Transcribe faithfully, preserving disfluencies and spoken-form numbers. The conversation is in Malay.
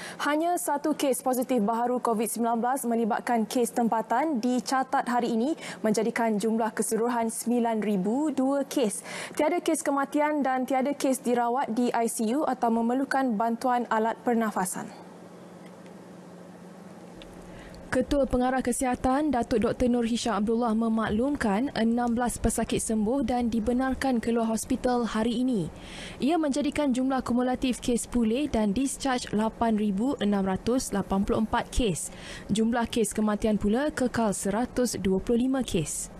Hanya satu kes positif baharu COVID sembilan belas melibatkan kes tempatan dicatat hari ini menjadikan jumlah keseluruhan sembilan ribu dua kes. Tiada kes kematian dan tiada kes dirawat di I C U atau memerlukan bantuan alat pernafasan. Ketua Pengarah Kesihatan Datuk Doktor Nur Hisham Abdullah memaklumkan enam belas pesakit sembuh dan dibenarkan keluar hospital hari ini. Ia menjadikan jumlah kumulatif kes pulih dan discharge lapan ribu enam ratus lapan puluh empat kes. Jumlah kes kematian pula kekal seratus dua puluh lima kes.